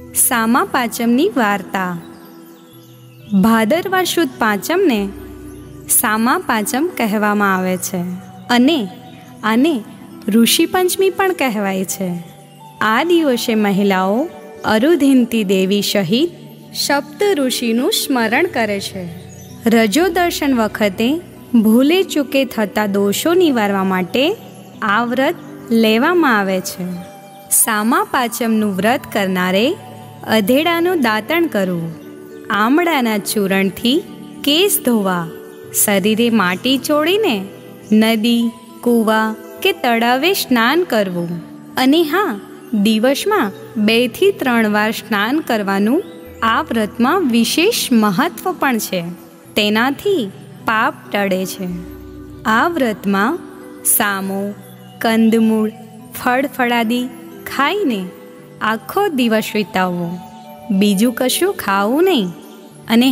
સામા પાંચમની વાર્તા. ભાદરવા સુદ પાંચમને સામા પાંચમ કહેવામાં આવે છે અને આને ઋષિ પંચમી પણ કહેવાય છે. આ દિવસે મહિલાઓ અરુંધતી દેવી સહિત સપ્ત ઋષિનું સ્મરણ કરે છે. રજો દર્શન વખતે ભૂલે ચૂકે થતા દોષો નિવારવા માટે આ વ્રત લેવામાં આવે છે. સામા પાંચમનું વ્રત કરનારે અધેડાનું દાંતણ કરવું, આમળાના ચૂરણથી કેસ ધોવા, શરીરે માટી ચોળીને નદી, કૂવા કે તળાવે સ્નાન કરવું અને દિવસમાં 2 થી 3 વાર સ્નાન કરવાનું આ વ્રતમાં વિશેષ મહત્વ પણ છે. તેનાથી પાપ ટળે છે. આ વ્રતમાં સામો, કંદમૂળ, ફળફળાદી ખાઈને આખો દિવસ વિતાવવો, બીજું કશું ખાવું નહીં અને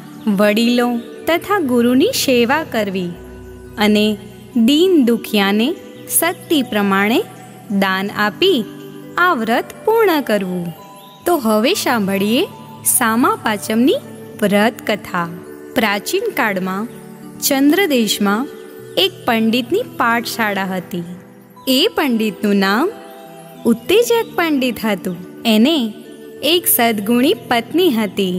વડીલો તથા ગુરુની સેવા કરવી અને દીન દુખિયાને શક્તિ પ્રમાણે દાન આપી આ વ્રત પૂર્ણ કરવું. તો હવે સાંભળીએ સામા પાંચમની વ્રત કથા. પ્રાચીન કાળમાં ચંદ્રદેશમાં એક પંડિતની પાઠશાળા હતી. એ પંડિતનું નામ ઉત્તેજક પંડિત હતું. એને એક સદ્ગુણી પત્ની હતી.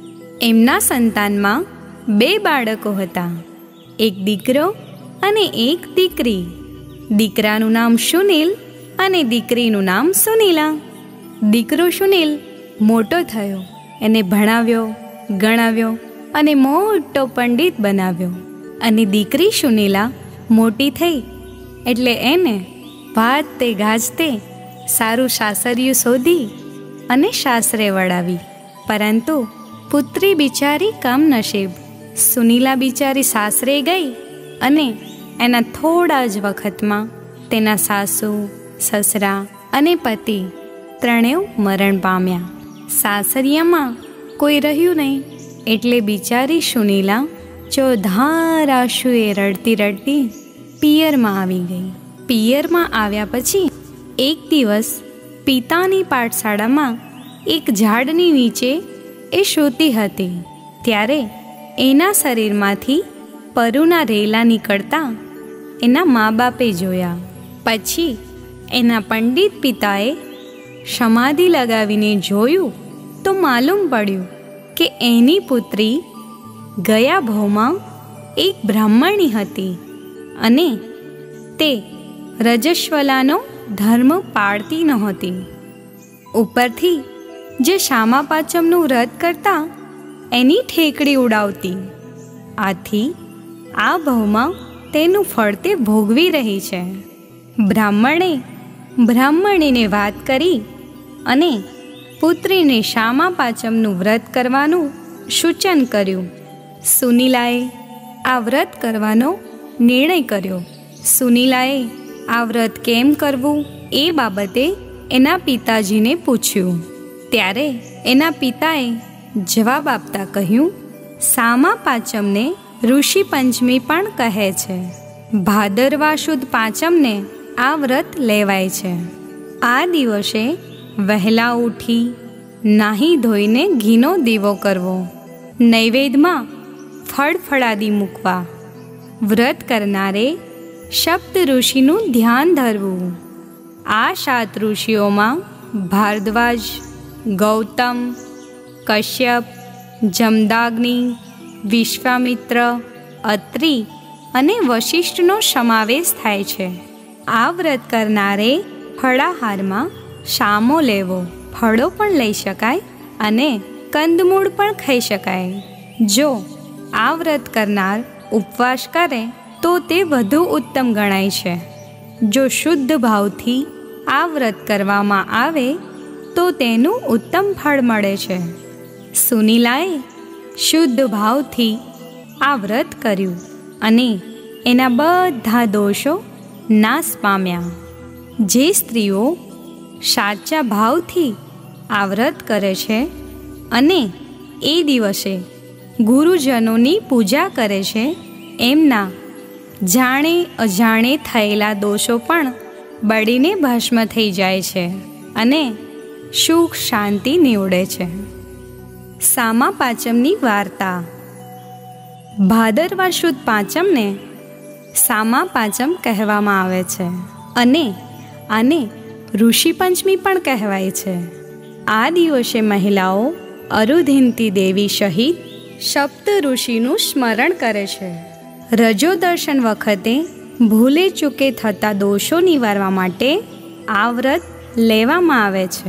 એમના સંતાનમાં 2 બાળકો હતા, એક દીકરો અને એક દીકરી. દીકરાનું નામ સુનિલ અને દીકરીનું નામ સુનીલા. દીકરો સુનિલ મોટો થયો, એને ભણાવ્યો, ગણાવ્યો અને મોટો પંડિત બનાવ્યો. અને દીકરી સુનીલા મોટી થઈ એટલે એને વાજતે ગાજતે સારું સાસરિયું શોધી અને સાસરે વળાવી. પરંતુ પુત્રી બિચારી કમનસીબ. સુનીલા બિચારી સાસરે ગઈ અને એના થોડા જ વખતમાં તેના સાસુ, સસરા અને પતિ ત્રણેય મરણ પામ્યા. સાસરિયામાં કોઈ રહ્યું નહીં એટલે બિચારી સુનીલા ચોધાર આંસુએ રડતી રડતી પિયરમાં આવી ગઈ. પિયરમાં આવ્યા પછી એક દિવસ પિતાની પાઠશાળામાં એક ઝાડની નીચે એ સૂતી હતી. ત્યારે એના શરીરમાંથી પરુના રેલા નીકળતા એના મા બાપે જોયા. પછી એના પંડિત પિતાએ સમાધિ લગાવીને જોયું તો માલુમ પડ્યું કે એની પુત્રી ગયા ભવમાં એક બ્રાહ્મણી હતી અને તે રજસ્વલાનો ધર્મ પાળતી નહોતી. ઉપરથી જે સામા પાંચમનું વ્રત કરતા એની ઠેકડી ઉડાવતી. આથી આ ભવમાં તેનું ફળ તે ભોગવી રહી છે. બ્રાહ્મણે બ્રાહ્મણીને વાત કરી અને પુત્રીને સામા પાંચમનું વ્રત કરવાનું સૂચન કર્યું. સુનીલાએ આ વ્રત કરવાનો નિર્ણય કર્યો. સુનીલાએ આ વ્રત કેમ કરવું એ બાબતે એના પિતાજીને પૂછ્યું. ત્યારે એના પિતાએ જવાબ આપતા કહ્યું, સામા પાંચમને ઋષિ પંચમી પણ કહે છે. ભાદરવા સુદ પાંચમને આ વ્રત લેવાય છે. આ દિવસે વહેલા ઉઠી નાહી ધોઈને ઘીનો દીવો કરવો, નૈવેદ્યમાં ફળફળાદી મૂકવા, વ્રત કરનારે સપ્ત ઋષિનું ધ્યાન ધરવું. આ 7 ઋષિઓમાં ભારદ્વાજ, ગૌતમ, કશ્યપ, જમદાગ્નિ, વિશ્વામિત્ર, અત્રિ અને વશિષ્ઠનો સમાવેશ થાય છે. આ વ્રત કરનારે ફળાહારમાં સામો લેવો, ફળો પણ લઈ શકાય અને કંદમૂળ પણ ખાઈ શકાય. જો આ વ્રત કરનાર ઉપવાસ કરે તો તે વધુ ઉત્તમ ગણાય છે. જો શુદ્ધ ભાવથી આ વ્રત કરવામાં આવે તો તેનું ઉત્તમ ફળ મળે છે. સુનીલાએ શુદ્ધ ભાવથી આ વ્રત કર્યું અને એના બધા દોષો નાશ પામ્યા. જે સ્ત્રીઓ સાચા ભાવથી આ વ્રત કરે છે અને એ દિવસે ગુરુજનોની પૂજા કરે છે, એમના જાણે અજાણે થયેલા દોષો પણ બળીને ભસ્મ થઈ જાય છે અને સુખ શાંતિ નીવડે છે. સામા પાંચમની વાર્તા. ભાદરવા સુદ પાંચમને સામા પાંચમ કહેવામાં આવે છે અને આને ઋષિ પંચમી પણ કહેવાય છે. આ દિવસે મહિલાઓ અરુંધતી દેવી સહિત સપ્ત ઋષિનું સ્મરણ કરે છે. રજો દર્શન વખતે ભૂલે ચૂકે થતા દોષો નિવારવા માટે આ વ્રત લેવામાં આવે છે.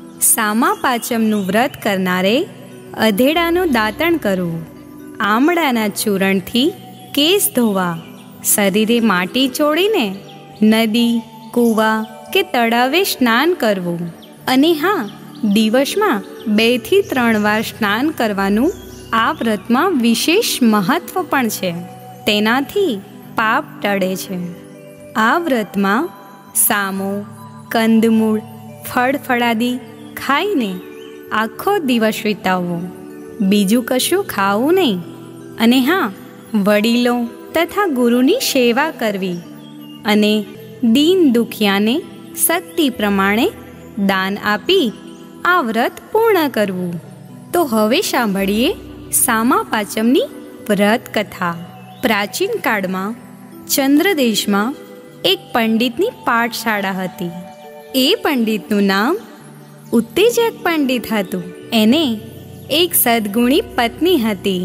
સામા પાંચમનું વ્રત કરનારે અધેડાનું દાંતણ કરવું, આમળાના ચૂરણથી કેસ ધોવા, શરીરે માટી ચોળીને નદી, કૂવા કે તળાવે સ્નાન કરવું અને હા, દિવસમાં 2 થી 3 વાર સ્નાન કરવાનું આ વ્રતમાં વિશેષ મહત્વ પણ છે. તેનાથી પાપ ટળે છે. આ વ્રતમાં સામો, કંદમૂળ, ફળફળાદી ખાઈને આખો દિવસ વિતાવવો, બીજું કશું ખાવું નહીં. અને હા, વડીલો તથા ગુરુની સેવા કરવી અને દીન દુખિયાને શક્તિ પ્રમાણે દાન આપી આ વ્રત પૂર્ણ કરવું. તો હવે સાંભળીએ સામા પાંચમની વ્રત કથા. પ્રાચીન કાળમાં ચંદ્રદેશમાં એક પંડિતની પાઠશાળા હતી. એ પંડિતનું નામ ઉત્તેજક પંડિત હતું. એને એક સદ્ગુણી પત્ની હતી.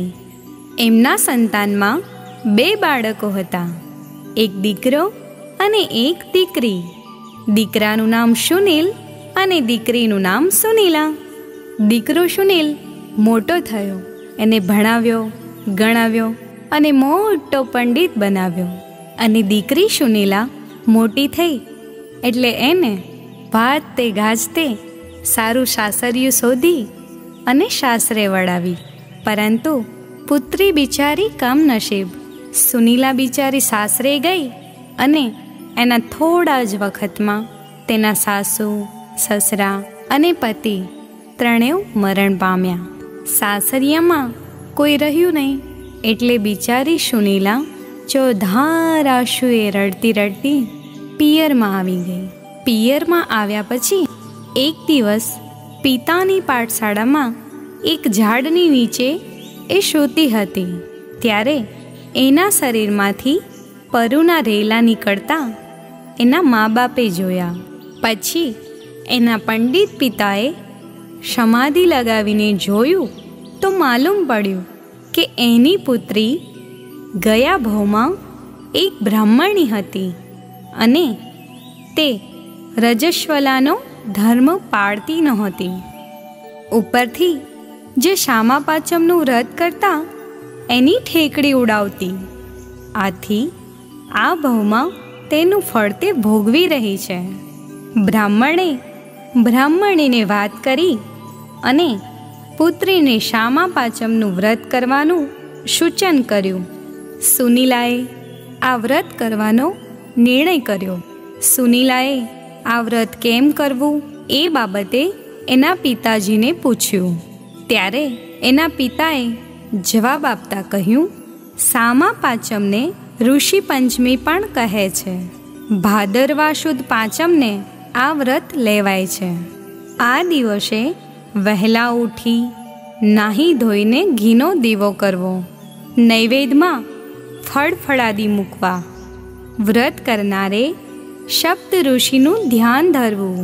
એમના સંતાનમાં 2 બાળકો હતા, એક દીકરો અને એક દીકરી. દીકરાનું નામ સુનિલ અને દીકરીનું નામ સુનીલા. દીકરો સુનિલ મોટો થયો, એને ભણાવ્યો, ગણાવ્યો અને મોટો પંડિત બનાવ્યો. અને દીકરી સુનીલા મોટી થઈ એટલે એને વાજતે ગાજતે સારું સાસરિયું શોધી અને સાસરે વળાવી. પરંતુ પુત્રી બિચારી કમનસીબ. સુનીલા બિચારી સાસરે ગઈ અને એના થોડા જ વખતમાં તેના સાસુ, સસરા અને પતિ ત્રણેય મરણ પામ્યા. સાસરિયામાં કોઈ રહ્યું નહીં એટલે બિચારી સુનીલા ચોધાર આંસુએ રડતી રડતી પિયરમાં આવી ગઈ. પિયરમાં આવ્યા પછી એક દિવસ પિતાની પાઠશાળામાં એક ઝાડની નીચે એ સૂતી હતી. ત્યારે એના શરીરમાંથી પરુના રેલા નીકળતા એના મા બાપે જોયા. પછી એના પંડિત પિતાએ સમાધિ લગાવીને જોયું તો માલુમ પડ્યું કે એની પુત્રી ગયા ભવમાં એક બ્રાહ્મણી હતી અને તે રજસ્વલાનો ધર્મ પાળતી નહોતી. ઉપરથી જે સામા પાંચમનું વ્રત કરતા એની ઠેકડી ઉડાવતી. આથી આ ભવમાં તેનું ફળ તે ભોગવી રહી છે. બ્રાહ્મણે બ્રાહ્મણીને વાત કરી અને પુત્રીને સામા પાંચમનું વ્રત કરવાનું સૂચન કર્યું. સુનીલાએ આ વ્રત કરવાનો નિર્ણય કર્યો. સુનીલાએ આ વ્રત કેમ કરવું એ બાબતે એના પિતાજીને પૂછ્યું. ત્યારે એના પિતાએ જવાબ આપતા કહ્યું, સામા પાંચમને ઋષિ પંચમી પણ કહે છે. ભાદરવા સુદ પાંચમને આ વ્રત લેવાય છે. આ દિવસે વહેલા ઉઠી નાહી ધોઈને ઘીનો દીવો કરવો, નૈવેદ્યમાં ફળફળાદી મૂકવા. વ્રત કરનારે સપ્ત ઋષિનું ધ્યાન ધરવું.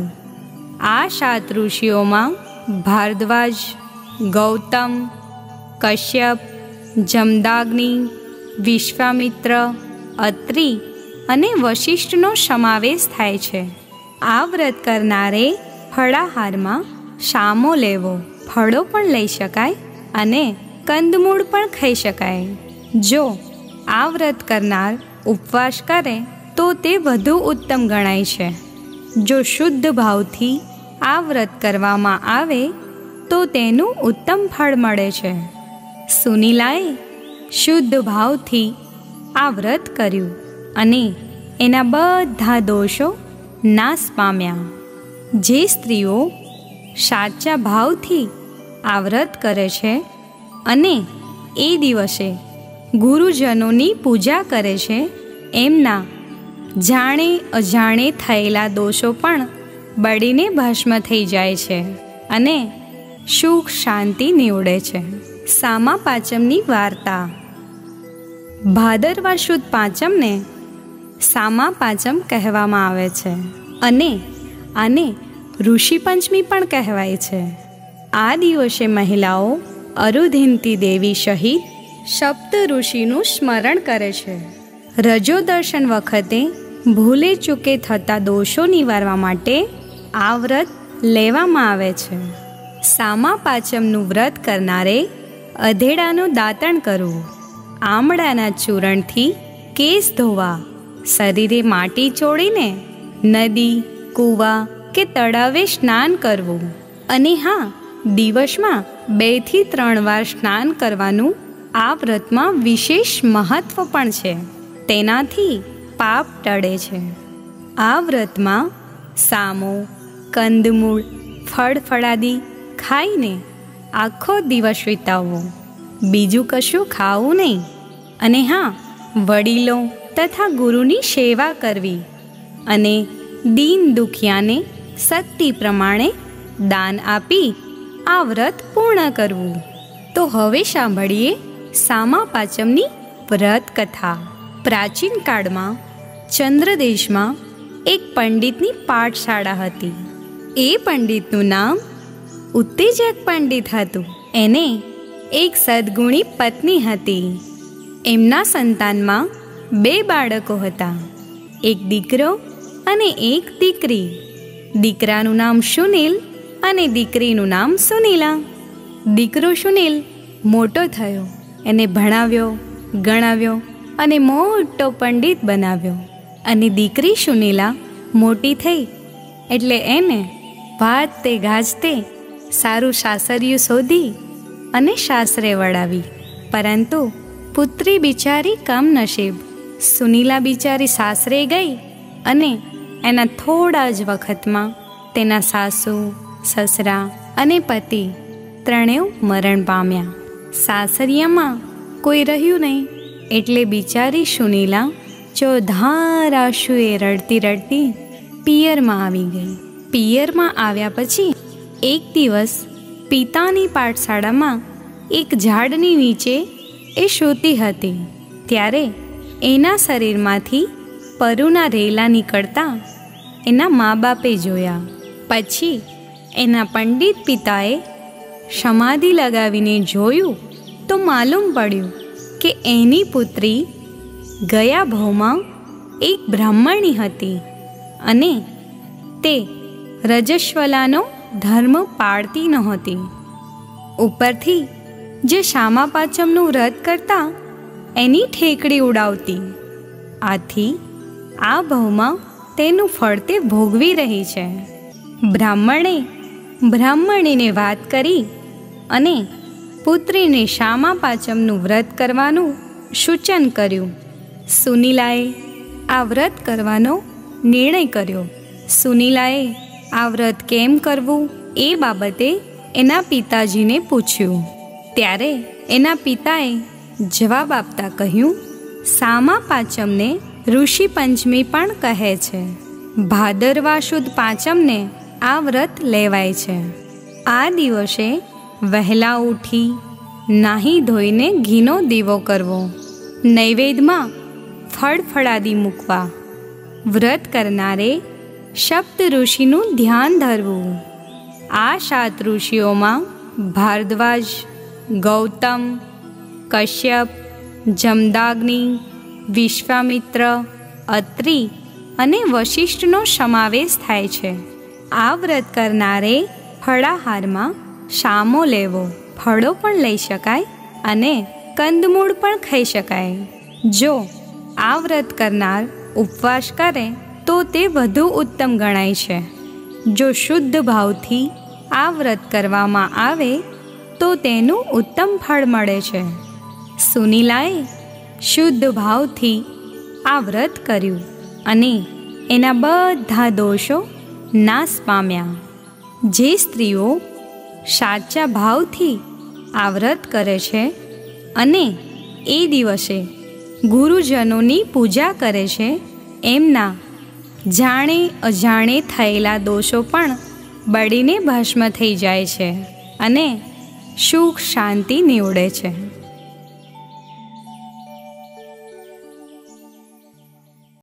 આ 7 ઋષિઓમાં ભારદ્વાજ, ગૌતમ, કશ્યપ, જમદાગ્નિ, વિશ્વામિત્ર, અત્રિ અને વશિષ્ઠનો સમાવેશ થાય છે. આ વ્રત કરનારે ફળાહારમાં સામો લેવો, ફળો પણ લઈ શકાય અને કંદમૂળ પણ ખાઈ શકાય. જો આ વ્રત કરનાર ઉપવાસ કરે તો તે વધુ ઉત્તમ ગણાય છે. જો શુદ્ધ ભાવથી આ વ્રત કરવામાં આવે તો તેનું ઉત્તમ ફળ મળે છે. સુનીલાએ શુદ્ધ ભાવથી આ વ્રત કર્યું અને એના બધા દોષો નાશ પામ્યા. જે સ્ત્રીઓ સાચા ભાવથી આ વ્રત કરે છે અને એ દિવસે ગુરુજનોની પૂજા કરે છે, એમના જાણે અજાણે થયેલા દોષો પણ બળીને ભસ્મ થઈ જાય છે અને સુખ શાંતિ નીવડે છે. સામા પાંચમની વાર્તા. ભાદરવા સુદ પાંચમને સામા પાંચમ કહેવામાં આવે છે અને આને ઋષિ પંચમી પણ કહેવાય છે. આ દિવસે મહિલાઓ અરુંધતી દેવી સહિત સપ્ત ઋષિનું સ્મરણ કરે છે. રજો દર્શન વખતે ભૂલે ચૂકે થતા દોષો નિવારવા માટે આ વ્રત લેવામાં આવે છે. સામા પાંચમનું વ્રત કરનારે અધેડાનું દાંતણ કરવું, આમળાના ચૂરણથી કેસ ધોવા, શરીરે માટી ચોળીને નદી, કૂવા કે તળાવે સ્નાન કરવું અને હા, દિવસમાં 2 થી 3 વાર સ્નાન કરવાનું આ વ્રતમાં વિશેષ મહત્વ પણ છે. તેનાથી પાપ ટળે છે. આ વ્રતમાં સામો, કંદમૂળ, ફળફળાદી ખાઈને આખો દિવસ વિતાવવો, બીજું કશું ખાવું નહીં. અને હા, વડીલો તથા ગુરુની સેવા કરવી અને દીન દુખિયાને શક્તિ પ્રમાણે દાન આપી આ વ્રત પૂર્ણ કરવું. તો હવે સાંભળીએ સામા પાંચમની વ્રત કથા. પ્રાચીન કાળમાં ચંદ્રદેશમાં એક પંડિતની પાઠશાળા હતી. એ પંડિતનું નામ ઉત્તેજક પંડિત હતું. એને એક સદ્ગુણી પત્ની હતી. એમના સંતાનમાં 2 બાળકો હતા, એક દીકરો અને એક દીકરી. દીકરાનું નામ સુનિલ અને દીકરીનું નામ સુનીલા. દીકરો સુનિલ મોટો થયો, એને ભણાવ્યો, ગણાવ્યો અને મોટો પંડિત બનાવ્યો. અને દીકરી સુનીલા મોટી થઈ એટલે એને વાજતે ગાજતે સારું સાસરિયું શોધી અને સાસરે વળાવી. પરંતુ પુત્રી બિચારી કમનસીબ. સુનીલા બિચારી સાસરે ગઈ અને એના થોડા જ વખતમાં તેના સાસુ, સસરા અને પતિ ત્રણેય મરણ પામ્યા. સાસરિયામાં કોઈ રહ્યું નહીં એટલે બિચારી સુનીલા ચોધાર આંસુએ રડતી રડતી પિયરમાં આવી ગઈ. પિયરમાં આવ્યા પછી એક દિવસ પિતાની પાઠશાળામાં એક ઝાડની નીચે એ સૂતી હતી. ત્યારે એના શરીરમાંથી પરુના રેલા નીકળતા એના મા બાપે જોયા. પછી એના પંડિત પિતાએ સમાધિ લગાવીને જોયું તો માલુમ પડ્યું કે એની પુત્રી ગયા ભવમાં એક બ્રાહ્મણી હતી અને તે રજસ્વલાનો ધર્મ પાળતી નહોતી. ઉપરથી જે સામા પાંચમનું વ્રત કરતા એની ઠેકડી ઉડાવતી. આથી આ ભવમાં તેનું ફળ તે ભોગવી રહી છે. બ્રાહ્મણે બ્રાહ્મણીને વાત કરી અને પુત્રીને સામા પાંચમનું વ્રત કરવાનું સૂચન કર્યું. સુનીલાએ આ વ્રત કરવાનો નિર્ણય કર્યો. સુનીલાએ આ વ્રત કેમ કરવું એ બાબતે એના પિતાજીને પૂછ્યું. ત્યારે એના પિતાએ જવાબ આપતા કહ્યું, સામા પાંચમને ઋષિ પંચમી પણ કહે છે. ભાદરવા સુદ પાંચમને આ વ્રત લેવાય છે. આ દિવસે વહેલા ઉઠી નાહી ધોઈને ઘીનો દીવો કરવો, નૈવેદ્યમાં ફળફળાદી મૂકવા. વ્રત કરનારે સપ્ત ઋષિનું ધ્યાન ધરવું. આ 7 ઋષિઓમાં ભારદ્વાજ, ગૌતમ, કશ્યપ, જમદાગ્નિ, વિશ્વામિત્ર, અત્રિ અને વશિષ્ઠનો સમાવેશ થાય છે. આ વ્રત કરનારે ફળાહારમાં સામો લેવો, ફળો પણ લઈ શકાય અને કંદમૂળ પણ ખાઈ શકાય. જો આ વ્રત કરનાર ઉપવાસ કરે તો તે વધુ ઉત્તમ ગણાય છે. જો શુદ્ધ ભાવથી આ વ્રત કરવામાં આવે તો તેનું ઉત્તમ ફળ મળે છે. સુનીલાએ શુદ્ધ ભાવથી આ વ્રત કર્યું અને એના બધા દોષો નાશ પામ્યા. જે સ્ત્રીઓ સાચા ભાવથી આ વ્રત કરે છે અને એ દિવસે ગુરુજનોની પૂજા કરે છે, એમના જાણે અજાણે થયેલા દોષો પણ બળીને ભસ્મ થઈ જાય છે અને સુખ શાંતિ નીવડે છે।